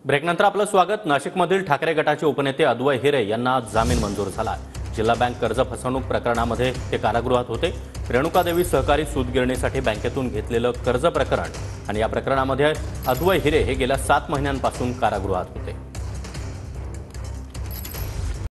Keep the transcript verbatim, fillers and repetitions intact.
ब्रेकनंतर आपलं स्वागत। नाशिकमधील ठाकरे गटाचे उपनेते अद्वै हिरे यांना जामीन मंजूर झाला। जिल्हा बँक कर्ज फसवणूक प्रकरणामध्ये ते कारागृहात होते। रेणुकादेवी सहकारी सूतगिरणीसाठी बँकेतून घेतलेलं कर्ज प्रकरण आणि या प्रकरणामध्ये अद्वै हिरे हे गेल्या सात महिन्यांपासून कारागृहात होते।